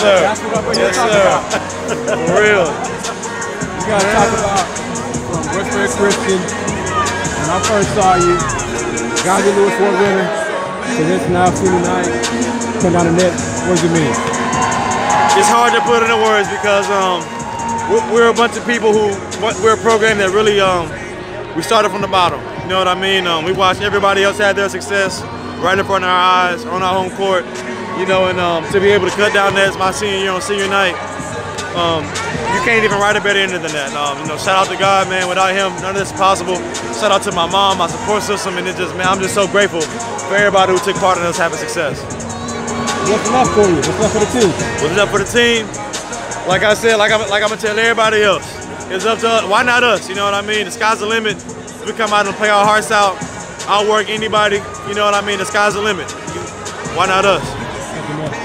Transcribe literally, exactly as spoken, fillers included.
sir. That's what I'm yes, talking sir. about. For real. You got to talk about from Westbury Christian. When I first saw you, Galen Lewis Ford winner, to this now senior night, come down the net. What does it mean? It's hard to put into words because um, we're, we're a bunch of people who, we're a program that really, um, we started from the bottom. You know what I mean? Um, we watched everybody else have their success right in front of our eyes on our home court. You know, and um, to be able to cut down nets my senior year on senior night, um, you can't even write a better ending than that. Um, you know, shout out to God, man. Without him, none of this is possible. Shout out to my mom, my support system, and it just, man, I'm just so grateful for everybody who took part in us having success. What's left for you? What's left for the team? What's left for the team? Like I said, like I'm, like I'm gonna tell everybody else, it's up to us. Why not us? You know what I mean? The sky's the limit. We come out and play our hearts out. I'll work anybody. You know what I mean? The sky's the limit. Why not us? Thank you, man.